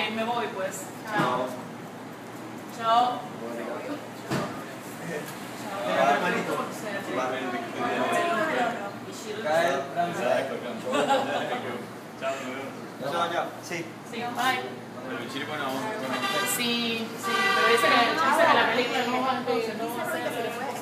me voy pues. Chao. Chao. Ciao. Sí. Sí, bye. Bueno, Sí, pero dice que la película no va entonces, no va a ser.